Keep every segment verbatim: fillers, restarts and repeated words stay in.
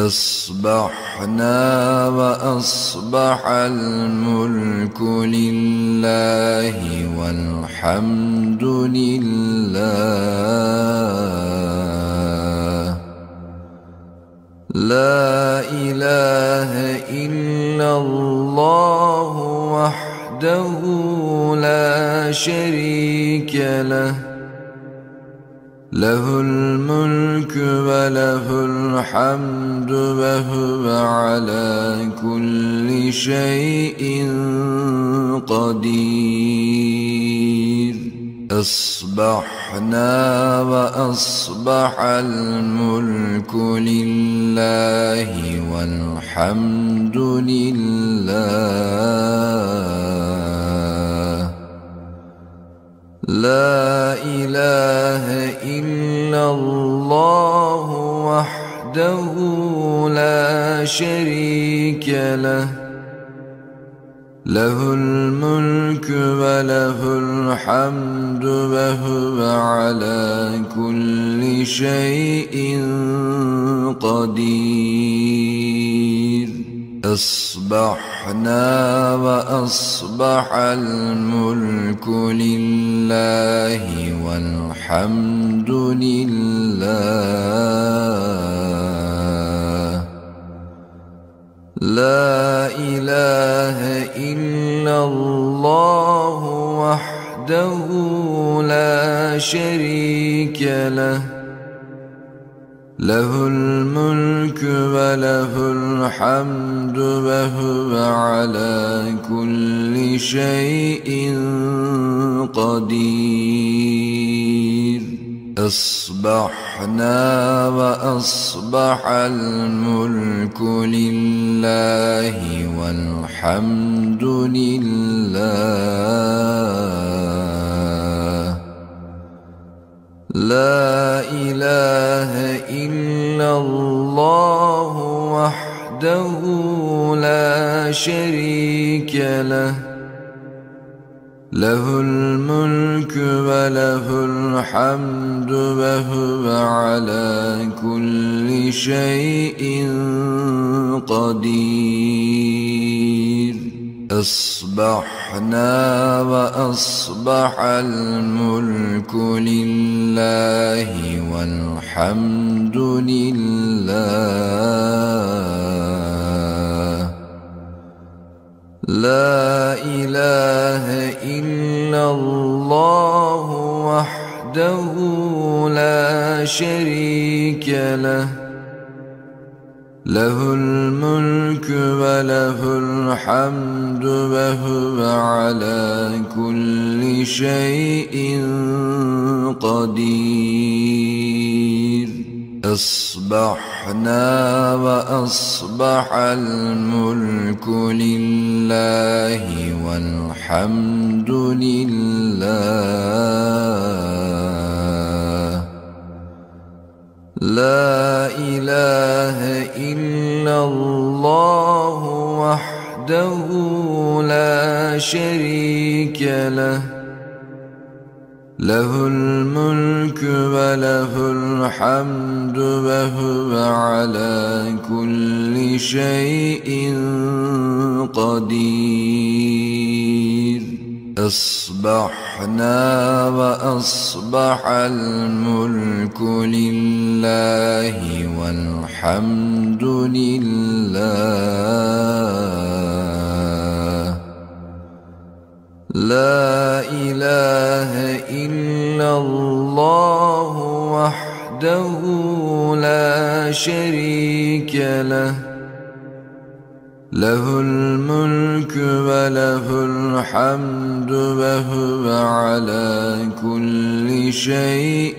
أصبحنا وأصبح الملك لله والحمد لله. لا إله إلا الله وحده لا شريك له، له الملك وله الحمد وهو على كل شيء قدير. أصبحنا وأصبح الملك لله والحمد لله. لا إله إلا الله وحده لا شريك له، له الملك وله الحمد وهو على كل شيء قدير. أصبحنا وأصبح الملك لله والحمد لله. لا إله إلا الله وحده لا شريك له، له الملك وله الحمد وهو على كل شيء قدير. أصبحنا وأصبح الملك لله والحمد لله. لا إله إلا الله وحده لا شريك له، له الملك وله الحمد وهو على كل شيء قدير. أصبحنا وأصبح الملك لله والحمد لله. لا إله إلا الله وحده لا شريك له، له الملك وله الحمد وهو على كل شيء قدير. أصبحنا وأصبح الملك لله والحمد لله. لا إله إلا الله وحده لا شريك له، له الملك وله الحمد وهو على كل شيء قدير. أصبحنا وأصبح الملك لله والحمد لله. لا إله إلا الله وحده لا شريك له، له الملك وله الحمد وهو على كل شيء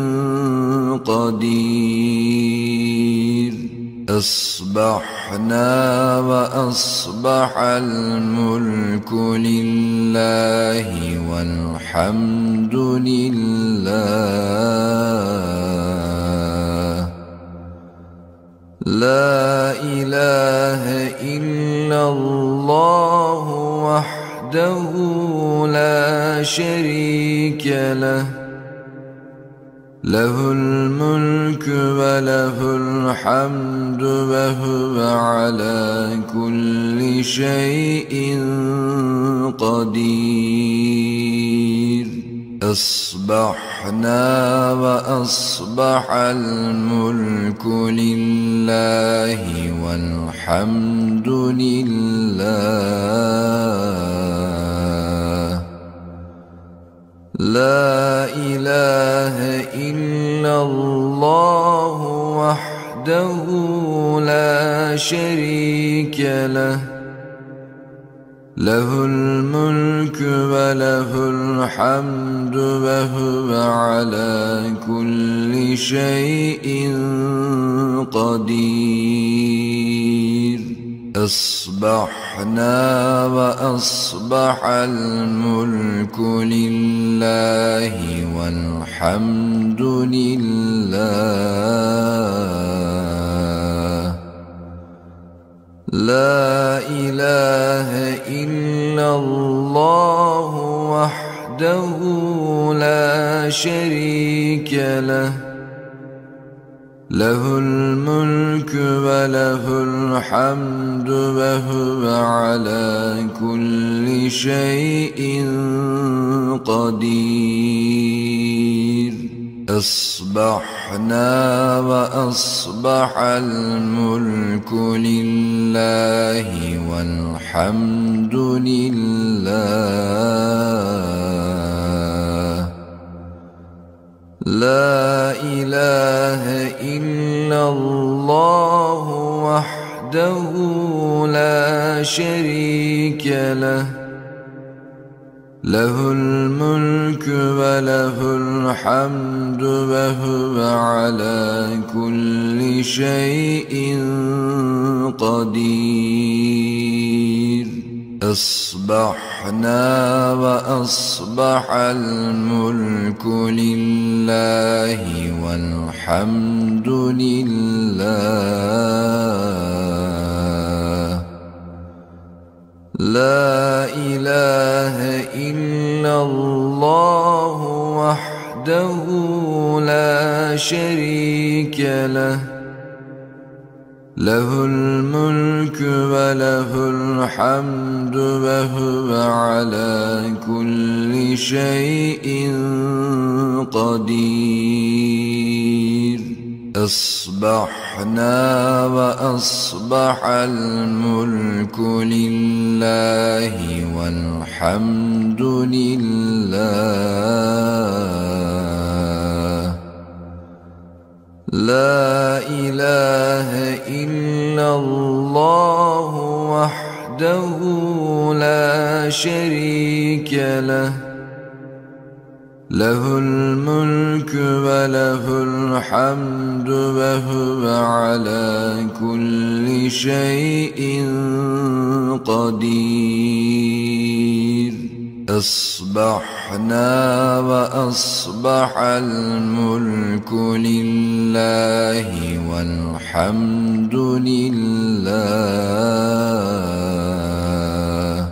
قدير. أصبحنا وأصبح الملك لله والحمد لله. لا إله إلا الله وحده لا شريك له، له الملك وله الحمد وهو على كل شيء قدير. أصبحنا وأصبح الملك لله والحمد لله. لا إله إلا الله وحده لا شريك له، له الملك وله الحمد وهو على كل شيء قدير. أصبحنا وأصبح الملك لله والحمد لله. لا إله إلا الله وحده لا شريك له، له الملك وله الحمد وهو على كل شيء قدير. أصبحنا وأصبح الملك لله والحمد لله. لا إله إلا الله وحده لا شريك له، له الملك وله الحمد وهو على كل شيء قدير. أصبحنا وأصبح الملك لله والحمد لله. لا إله إلا الله وحده لا شريك له، له الملك وله الحمد وهو على كل شيء قدير. أصبحنا وأصبح الملك لله والحمد لله. لا إله إلا الله وحده لا شريك له، له الملك وله الحمد وهو على كل شيء قدير. أصبحنا وأصبح الملك لله والحمد لله.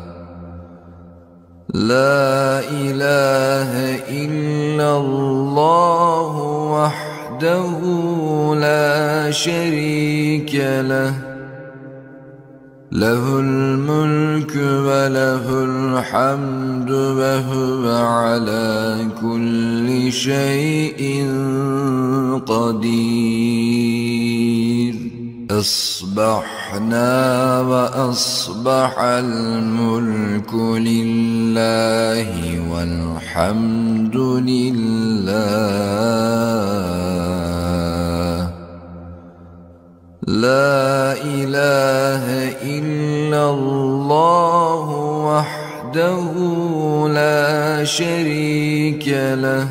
لا إله إلا الله وحده لا شريك له، له الملك وله الحمد وهو على كل شيء قدير. أصبحنا وأصبح الملك لله والحمد لله. لا إله إلا الله وحده لا شريك له،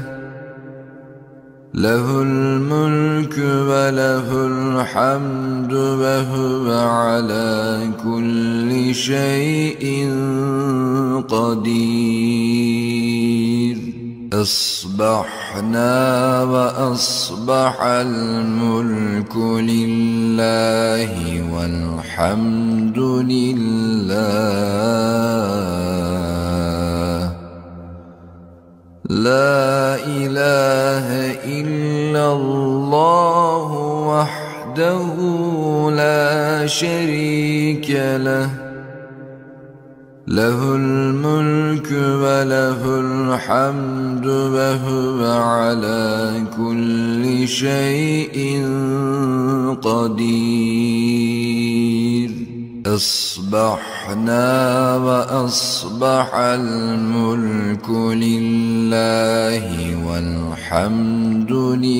له الملك وله الحمد وهو على كل شيء قدير. أصبحنا وأصبح الملك لله والحمد لله. لا إله إلا الله وحده لا شريك له له الملك وله الحمد وهو على كل شيء قدير. أصبحنا وأصبح الملك لله والحمد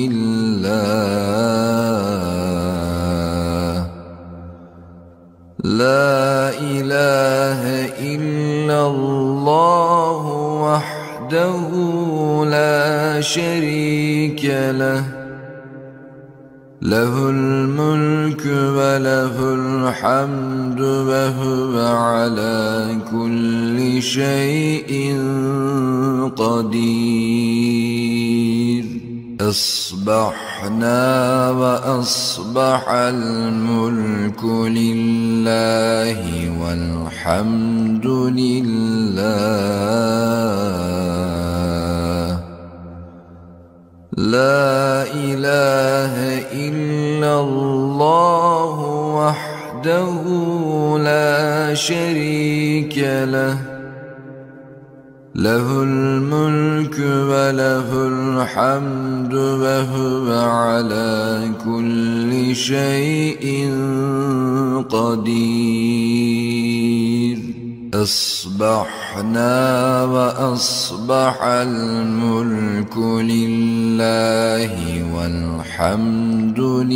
لله. لا إله إلا الله وحده لا شريك له له الملك وله الحمد وهو على كل شيء قدير. أصبحنا وأصبح الملك لله والحمد لله. لا إله إلا الله وحده لا شريك له له الملك وله الحمد وهو على كل شيء قدير. أصبحنا وأصبح الملك لله والحمد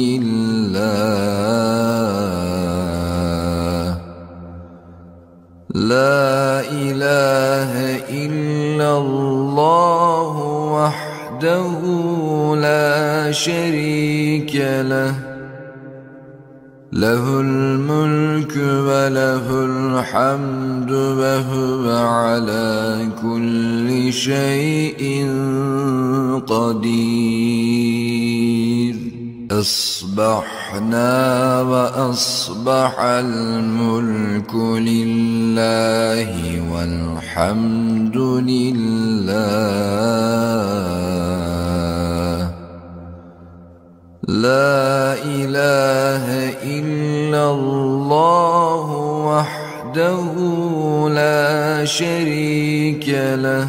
لله. لا إله إلا الله وحده لا شريك له له الملك وله الحمد وهو على كل شيء قدير. أصبحنا وأصبح الملك لله والحمد لله. لا إله إلا الله وحده لا شريك له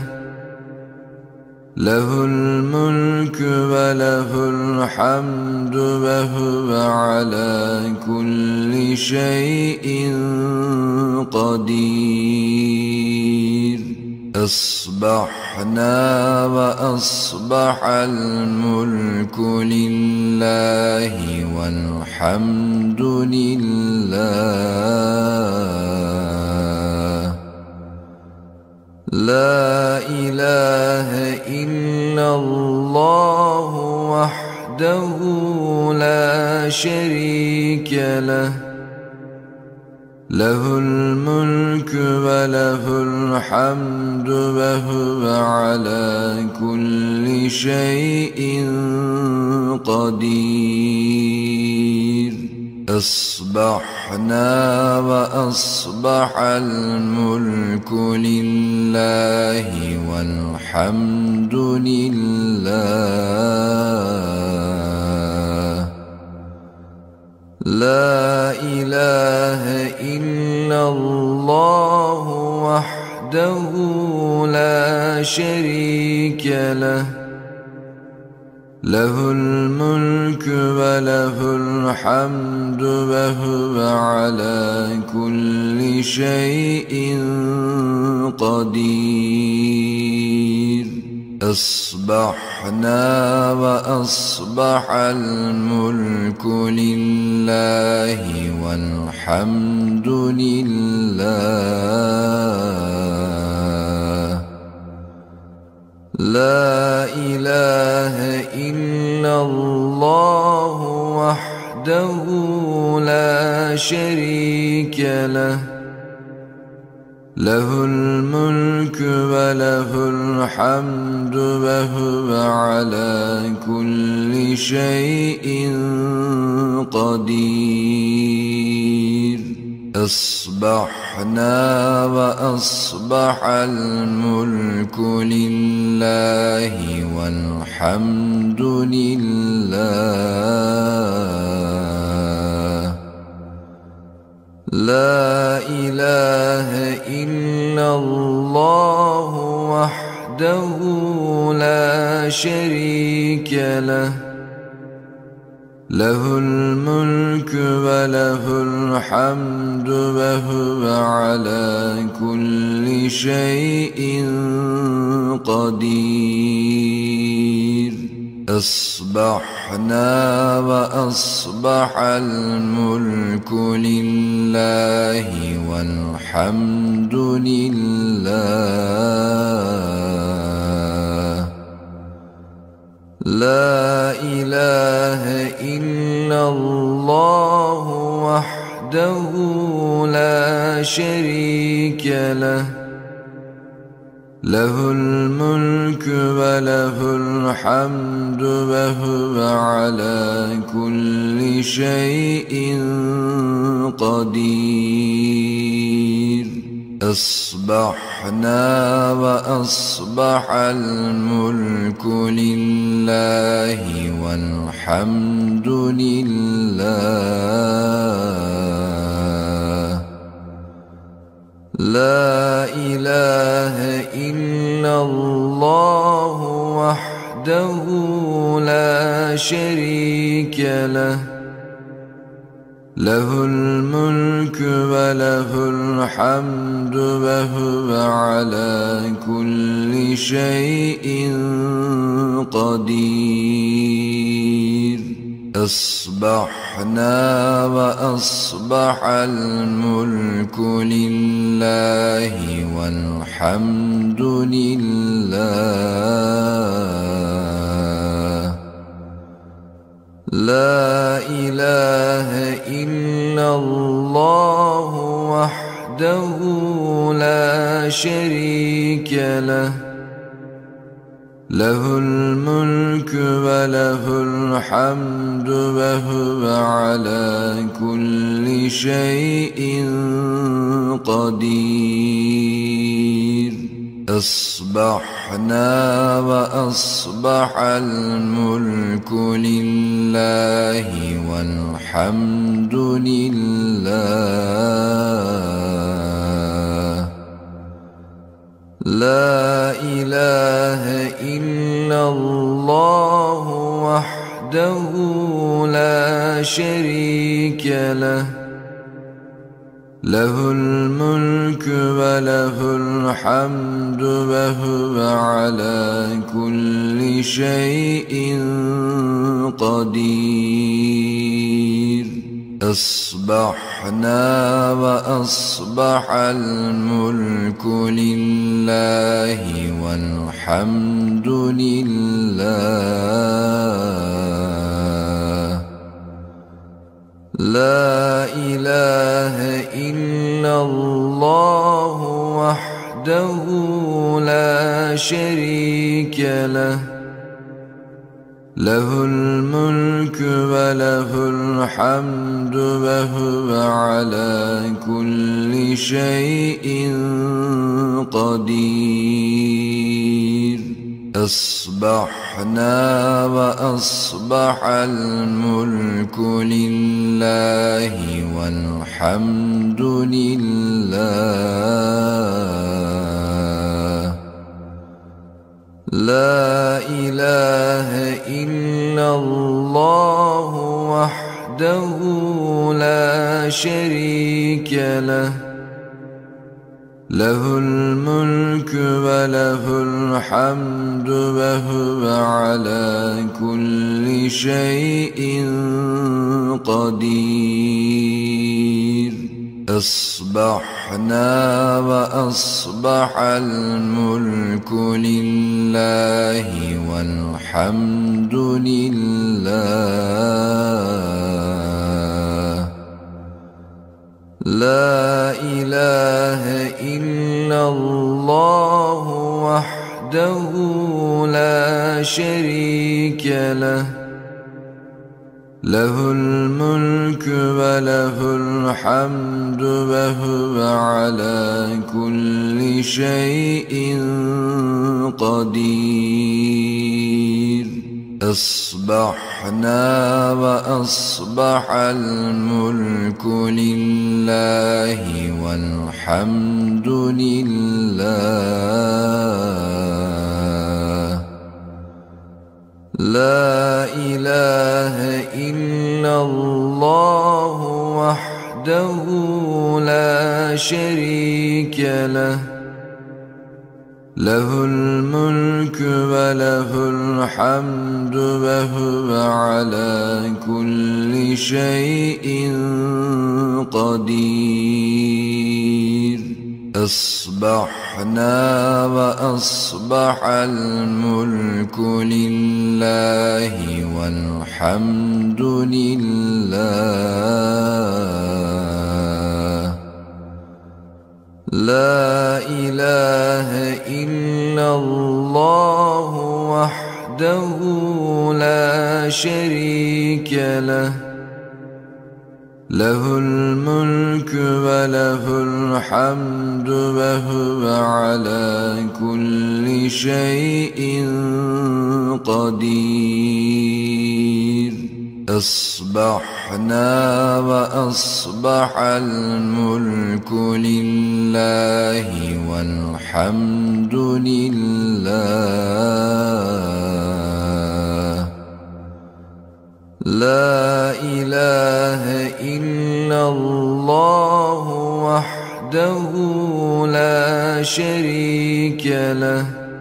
له الملك وله الحمد وهو على كل شيء قدير. أصبحنا وأصبح الملك لله والحمد لله. لا إله إلا الله وحده لا شريك له له الملك وله الحمد وهو على كل شيء قدير. أصبحنا وأصبح الملك لله والحمد لله. لا إله إلا الله وحده لا شريك له له الملك وله الحمد وهو على كل شيء قدير. أصبحنا وأصبح الملك لله والحمد لله. لا إله إلا الله وحده لا شريك له له الملك وله الحمد وهو على كل شيء قدير. أصبحنا وأصبح الملك لله والحمد لله. لا إله إلا الله وحده لا شريك له، له الملك وله الحمد وهو على كل شيء قدير. أصبحنا وأصبح الملك لله والحمد لله. لا إله إلا الله وحده لا شريك له، له الملك وله الحمد وهو على كل شيء قدير. أصبحنا وأصبح الملك لله والحمد لله. لا إله إلا الله وحده لا شريك له، له الملك وله الحمد وهو على كل شيء قدير. أصبحنا وأصبح الملك لله والحمد لله. لا إله إلا الله وحده لا شريك له، له الملك وله الحمد وهو على كل شيء قدير. أصبحنا وأصبح الملك لله والحمد لله. لا إله إلا الله وحده لا شريك له، له الملك وله الحمد وهو على كل شيء قدير. أصبحنا وأصبح الملك لله والحمد لله. لا إله إلا الله وحده لا شريك له، له الملك وله الحمد وهو على كل شيء قدير. أصبحنا وأصبح الملك لله والحمد لله. لا إله إلا الله وحده لا شريك له، له الملك وله الحمد وهو على كل شيء قدير. أصبحنا وأصبح الملك لله والحمد لله. لا إله إلا الله وحده لا شريك له، له الملك وله الحمد وهو على كل شيء قدير. أصبحنا وأصبح الملك لله والحمد لله. لا إله إلا الله وحده لا شريك له، له الملك وله الحمد وهو على كل شيء قدير. أصبحنا وأصبح الملك لله والحمد لله. لا إله إلا الله وحده لا شريك له، له الملك وله الحمد وهو على كل شيء قدير. أصبحنا وأصبح الملك لله والحمد لله. لا إله إلا الله وحده لا شريك له،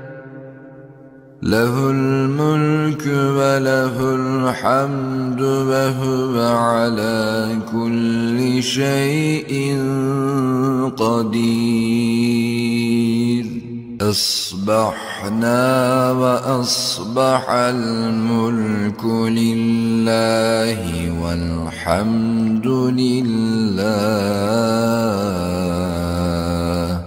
له الملك وله الحمد وهو على كل شيء قدير. أصبحنا وأصبح الملك لله والحمد لله.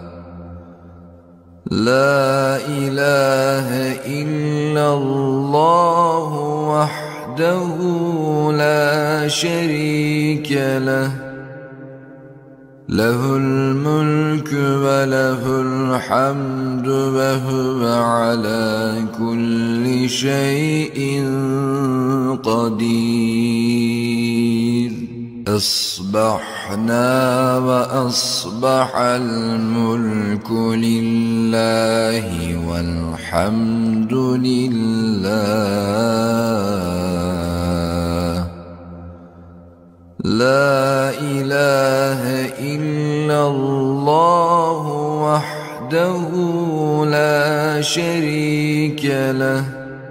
لا إله إلا الله وحده لا شريك له، له الملك وله الحمد وهو على كل شيء قدير. أصبحنا وأصبح الملك لله والحمد لله. لا إله إلا الله وحده لا شريك له،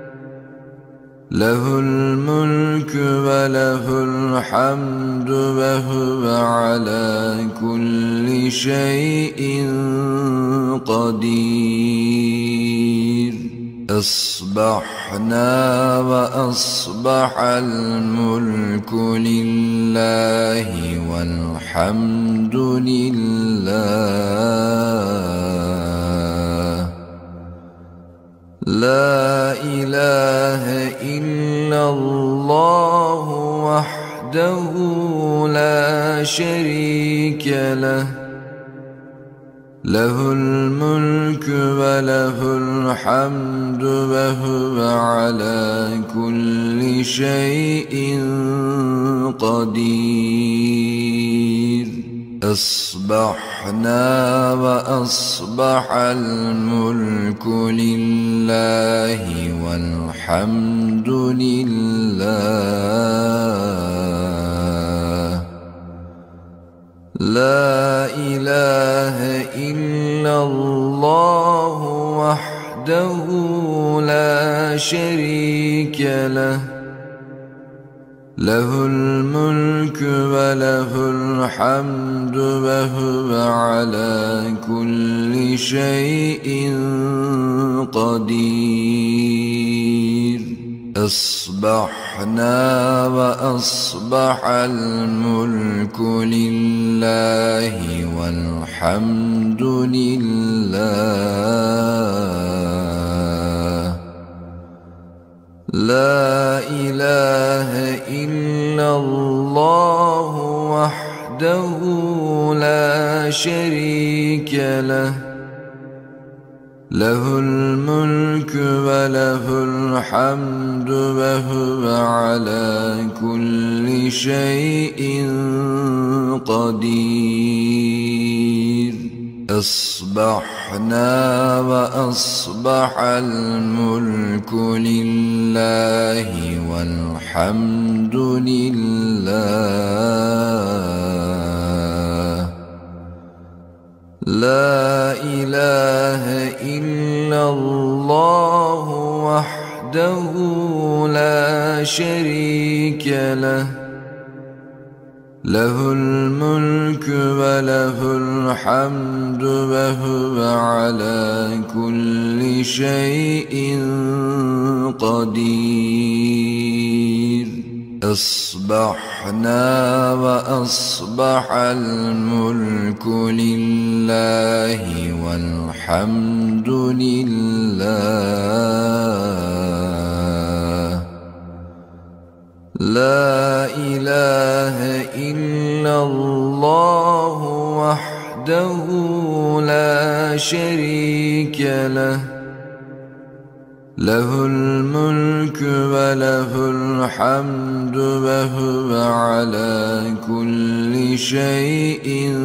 له الملك وله الحمد وهو على كل شيء قدير. أصبحنا وأصبح الملك لله والحمد لله. لا إله إلا الله وحده لا شريك له، له الملك وله الحمد وهو على كل شيء قدير. أصبحنا وأصبح الملك لله والحمد لله. لا إله إلا الله وحده لا شريك له، له الملك وله الحمد وهو على كل شيء قدير. أصبحنا وأصبح الملك لله والحمد لله. لا إله إلا الله وحده لا شريك له له الملك وله الحمد وهو على كل شيء قدير. أصبحنا وأصبح الملك لله والحمد لله. لا إله إلا الله وحده لا شريك له له الملك وله الحمد وهو على كل شيء قدير. أصبحنا وأصبح الملك لله والحمد لله. لا إله إلا الله وحده لا شريك له له الملك وله الحمد وهو على كل شيء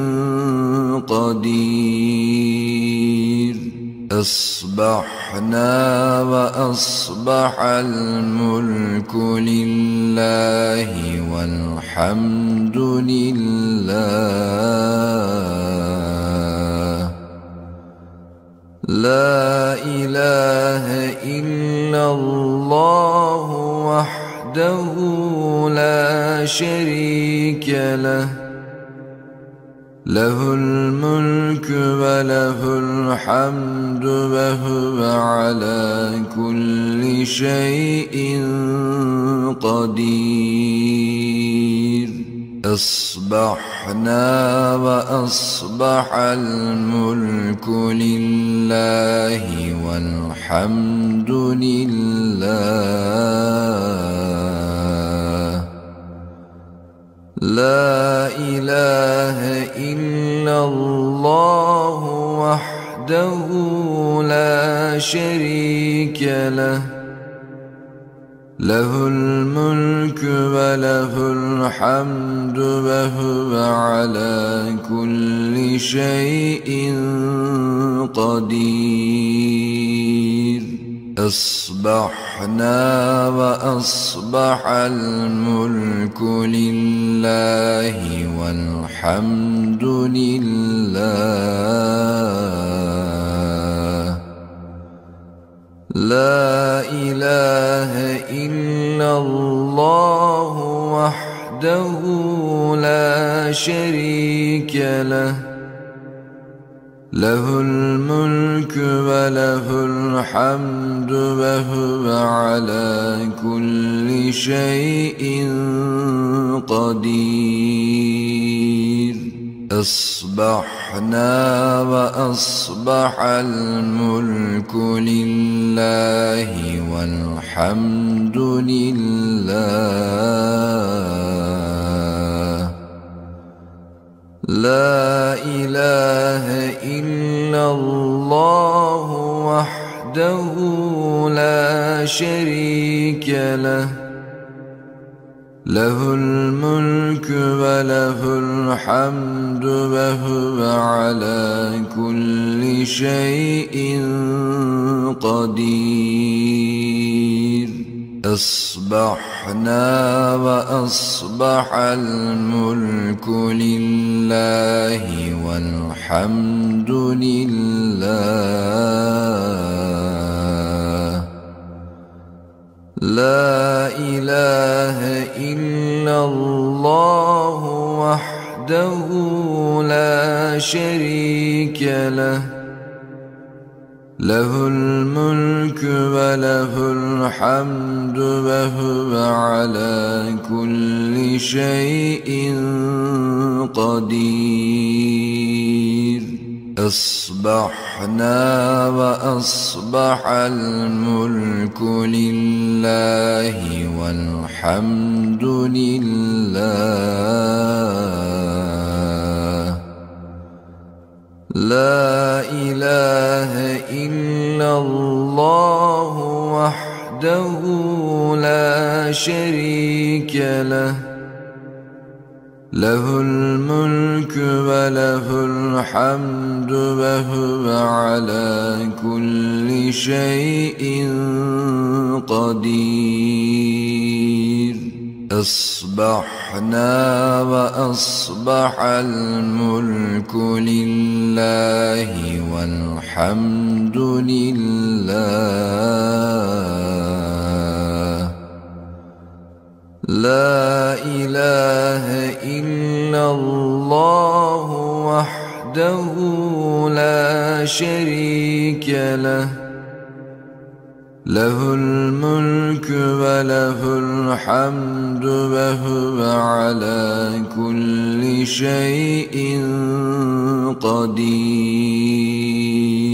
قدير. أصبحنا وأصبح الملك لله والحمد لله. لا إله إلا الله وحده لا شريك له له الملك وله الحمد وهو على كل شيء قدير. أصبحنا وأصبح الملك لله والحمد لله. لا إله إلا الله وحده لا شريك له له الملك وله الحمد وهو على كل شيء قدير. أصبحنا وأصبح الملك لله والحمد لله. لا إله إلا الله وحده لا شريك له له الملك وله الحمد وهو على كل شيء قدير. أصبحنا وأصبح الملك لله والحمد لله. لا إله إلا الله وحده لا شريك له له الملك وله الحمد وهو على كل شيء قدير. أصبحنا وأصبح الملك لله والحمد لله. لا إله إلا الله وحده لا شريك له له الملك وله الحمد وهو على كل شيء قدير. أصبحنا وأصبح الملك لله والحمد لله لا إله إلا الله وحده لا شريك له له الملك وله الحمد وهو على كل شيء قدير أصبحنا وأصبح الملك لله والحمد لله لا إله إلا الله وحده لا شريك له له الملك وله الحمد وهو على كل شيء قدير